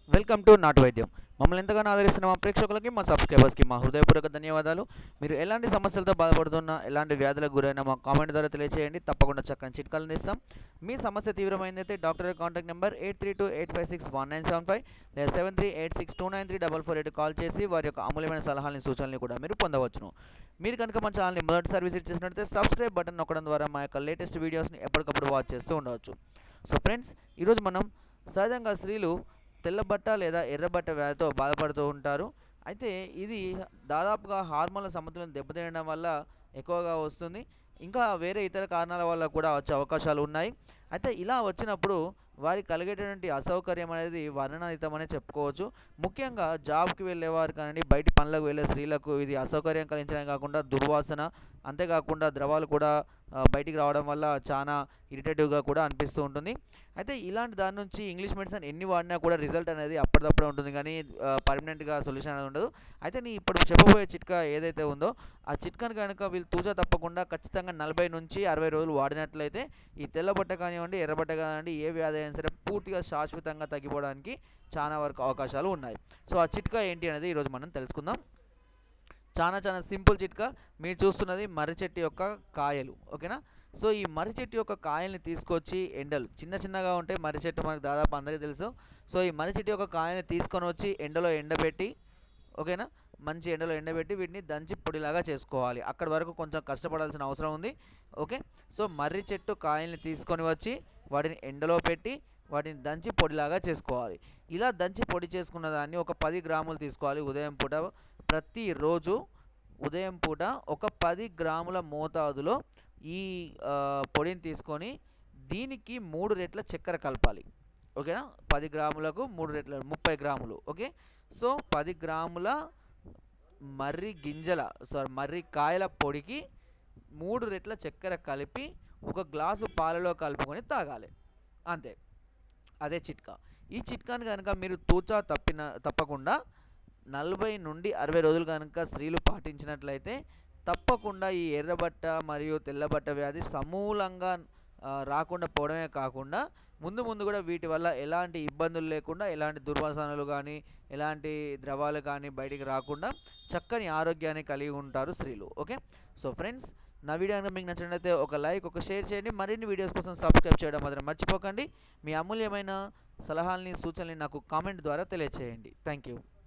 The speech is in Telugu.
వెల్కమ్ టు నాటు వైద్యం. మమ్మల్ని ఎంతగానో ఆదరిస్తున్న మా ప్రేక్షకులకి, మా సబ్స్క్రైబర్స్కి మా హృదయపూర్వక ధన్యవాదాలు. మీరు ఎలాంటి సమస్యలతో బాధపడుతున్నా, ఎలాంటి వ్యాధులకు గురైనా మా కామెంట్ ద్వారా తెలియజేయండి. తప్పకుండా చక్కని చిట్కాలను ఇస్తాం. మీ సమస్య తీవ్రమైనదైతే డాక్టర్ కాంటాక్ట్ నెంబర్ 8328561975 లేదా 7386293448 కాల్ చేసి వారి యొక్క అమూల్యమైన సలహాలని, సూచనలు కూడా మీరు పొందవచ్చును. మీరు కనుక మా ఛానల్ని మొదటిసారి విజిట్ చేసినట్లయితే సబ్స్క్రైబ్ బటన్ నొక్కడం ద్వారా మా యొక్క లేటెస్ట్ వీడియోస్ని ఎప్పటికప్పుడు వాచ్ చేస్తూ ఉండవచ్చు. సో ఫ్రెండ్స్, ఈరోజు మనం సహజంగా స్త్రీలు తెల్లబట్ట లేదా ఎర్రబట్ట వ్యాధితో బాధపడుతూ ఉంటారు. అయితే ఇది దాదాపుగా హార్మోన్ల సమతుల్యతను దెబ్బతినడం వల్ల ఎక్కువగా వస్తుంది. ఇంకా వేరే ఇతర కారణాల వల్ల కూడా వచ్చే అవకాశాలు ఉన్నాయి. అయితే ఇలా వచ్చినప్పుడు వారికి కలిగేటటువంటి అసౌకర్యం అనేది వర్ణనాతీతమనే చెప్పుకోవచ్చు. ముఖ్యంగా జాబ్‌కి వెళ్ళేవారు కానివ్వండి, బయటి పనులకు వెళ్ళే స్త్రీలకు ఇది అసౌకర్యం కలిగించడమే కాకుండా దుర్వాసన, అంతేకాకుండా ద్రవాలు కూడా బయటికి రావడం వల్ల చాలా ఇరిటేటివ్‌గా కూడా అనిపిస్తూ ఉంటుంది. అయితే ఇలాంటి దాని నుంచి ఇంగ్లీష్ మెడిసిన్ ఎన్ని వాడినా కూడా రిజల్ట్ అనేది అప్పటిదప్పుడే ఉంటుంది కానీ పర్మనెంట్‌గా సొల్యూషన్ అనేది ఉండదు. అయితే నేను ఇప్పుడు చెప్పబోయే చిట్కా ఏదైతే ఉందో ఆ చిట్కాని కనుక వీళ్ళు తూచా తప్పకుండా ఖచ్చితంగా 40 నుంచి 60 రోజులు వాడినట్లయితే ఈ తెల్లబట్ట కానివ్వండి, ఎర్రబట్ట కానివ్వండి, ఏ వ్యాధి అయినా సరే పూర్తిగా శాశ్వతంగా తగ్గిపోవడానికి చాలా వరకు అవకాశాలు ఉన్నాయి. సో ఆ చిట్కా ఏంటి అనేది ఈరోజు మనం తెలుసుకుందాం. చాలా సింపుల్ చిట్కా. మీరు చూస్తున్నది మర్రి చెట్టు యొక్క కాయలు, ఓకేనా? సో ఈ మర్రి చెట్టు యొక్క కాయల్ని తీసుకొచ్చి ఎండలు చిన్నగా ఉంటాయి. మర్రి చెట్టు మనకు దాదాపు అందరికీ తెలుసు. సో ఈ మర్రి చెట్టు యొక్క కాయల్ని తీసుకొని వచ్చి ఎండలో ఎండబెట్టి, ఓకేనా, మంచి ఎండలో ఎండబెట్టి వీటిని దంచి పొడిలాగా చేసుకోవాలి. అక్కడి వరకు కొంచెం కష్టపడాల్సిన అవసరం ఉంది. ఓకే. సో మర్రి చెట్టు కాయల్ని తీసుకొని వచ్చి వాటిని ఎండలో పెట్టి వాటిని దంచి పొడిలాగా చేసుకోవాలి. ఇలా దంచి పొడి చేసుకున్న దాన్ని ఒక 10 గ్రాములు తీసుకోవాలి. ఉదయం పూట ప్రతిరోజు ఉదయం పూట ఒక 10 గ్రాముల మోతాదులో ఈ పొడిని తీసుకొని దీనికి 3 రెట్ల చక్కెర కలపాలి. ఓకేనా? 10 గ్రాములకు 3 రెట్ల 30 గ్రాములు. ఓకే. సో 10 గ్రాముల మర్రి కాయల పొడికి 3 రెట్ల చక్కెర కలిపి ఒక గ్లాసు పాలలో కలుపుకొని తాగాలి. అంతే. అదే చిట్కా. ఈ చిట్కాని కనుక మీరు తూచా తప్పకుండా 40 నుండి 60 రోజులు కనుక స్త్రీలు పాటించినట్లయితే తప్పకుండా ఈ ఎర్రబట్ట మరియు తెల్లబట్ట వ్యాధి సమూలంగా రాకుండా పోవడమే కాకుండా ముందు కూడా వీటి వల్ల ఎలాంటి ఇబ్బందులు లేకుండా, ఎలాంటి దుర్వాసనలు కానీ, ఎలాంటి ద్రవాలు కానీ బయటికి రాకుండా చక్కని ఆరోగ్యాన్ని కలిగి ఉంటారు స్త్రీలు. ఓకే. సో ఫ్రెండ్స్, నా వీడియో కనుక మీకు నచ్చినట్లయితే ఒక లైక్, ఒక షేర్ చేయండి. మరిన్ని వీడియోస్ కోసం సబ్స్క్రైబ్ చేయడం మాత్రం మర్చిపోకండి. మీ అమూల్యమైన సలహాలని, సూచనలని నాకు కామెంట్ ద్వారా తెలియచేయండి. Thank you.